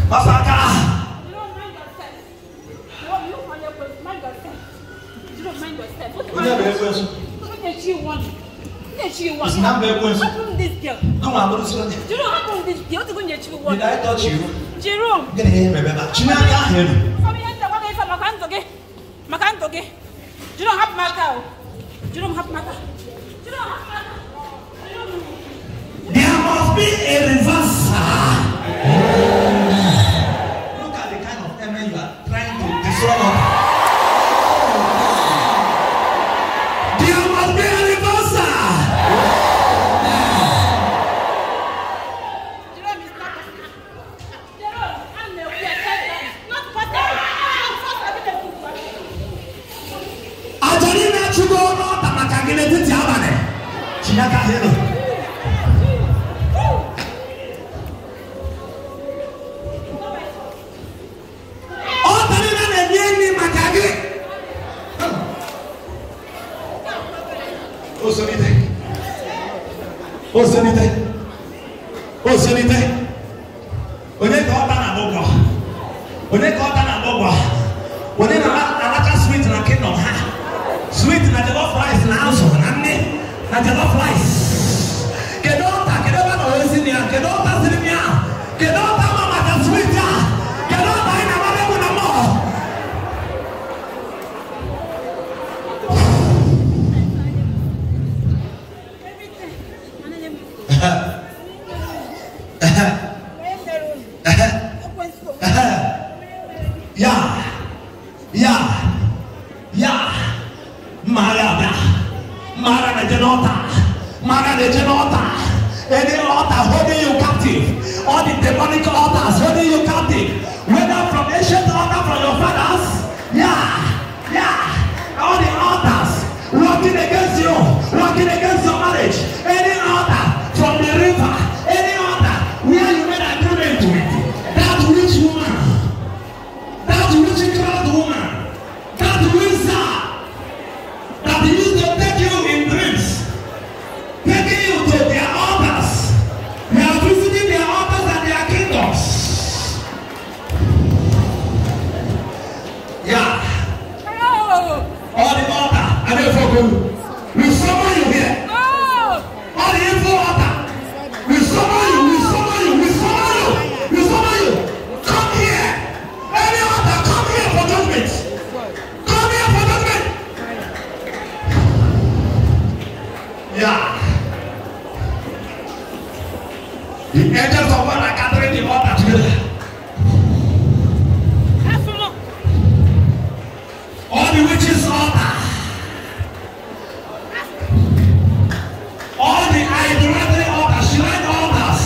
Masaka. You don't mind yourself. You look on your place, mind yourself. You don't mind yourself. What do you want? What do you want? Happen this girl. No, I'm not sure. You don't happen this girl. What do you want? Did I touch you? Jerome. Get here, remember. Chinaka him. You don't have my cow. You don't have my cow. You don't have my cow. There must be a reversal. Look at the kind of enemy you are trying to destroy. There must be a reversal. Jerome is not possible. Jerome, I'm not possible. Ajarina chugo no tamakagile titi abane. Chinaka hero. Osenite. Onye ka ọta na bogwa. Onye ka ọta na bogwa. Onye na alaka sweet na kingdom ha. Sweet na jollof rice na azụ na nne na jollof rice. Kedu ọta kedu ọta na osi ni ya. Kedu ọta siri ni ya. Kedu ọta mama ka sweet ya. Kedu ọta ị na-amara egwu na mmụọ. Any altar holding you captive, all the demonic altars holding you captive, whether from ancient altar from your fathers, all the altars working against you, working against your marriage, any altar from the river, any altar where you made agreement with that rich woman, that rich crowd woman, that wizard that used to take you in dreams, taking you to their altars. We are visiting their altars and their kingdoms. All the altar, and they forgive you. We summon you here. All the evil altar. We summon you, we summon you, we summon you, we summon you. Come here. Any altar, come here for judgment. Come here for judgment. The angels of God are gathering the altar together. All the witches' altar. All the idolatry altars, shrine altars.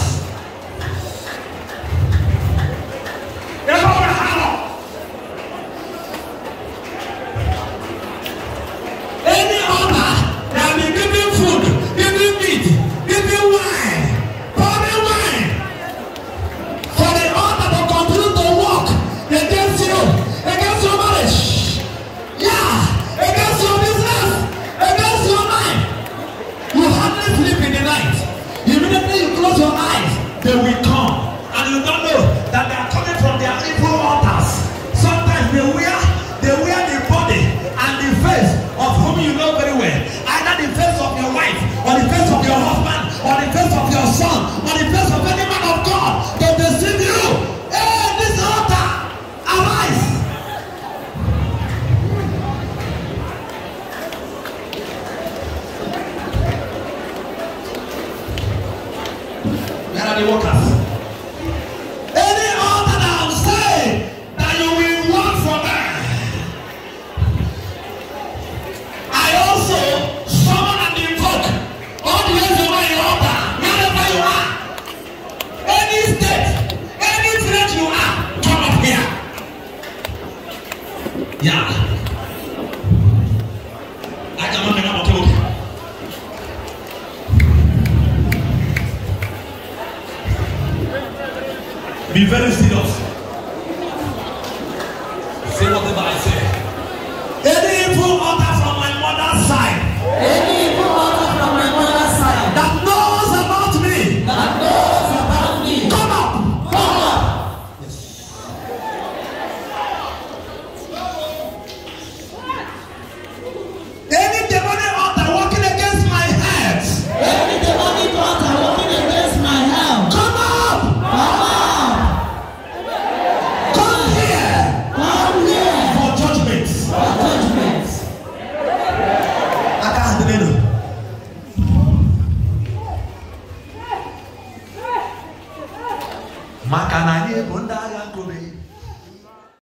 Any altar that will be giving food, giving meat, giving wine, pouring wine, for the altar to continue to walk against you, against your marriage, against your business, against your life. You hardly sleep in the night. Immediately you close your eyes, they will come, and you don't know that they are coming from their evil altars. Sometimes they wear the body and the face of whom you know very well, either the face of your wife, or the face of your husband, or the face of your son, or the face of any man of God to deceive you. Hey, this altar, arise! Where are the workers? Any altar that will say that you will work for them. I also summon and invoke all the ways you are in altar, wherever you are. Any state, any place you are, come up here. I cannot make up a code. Be very serious.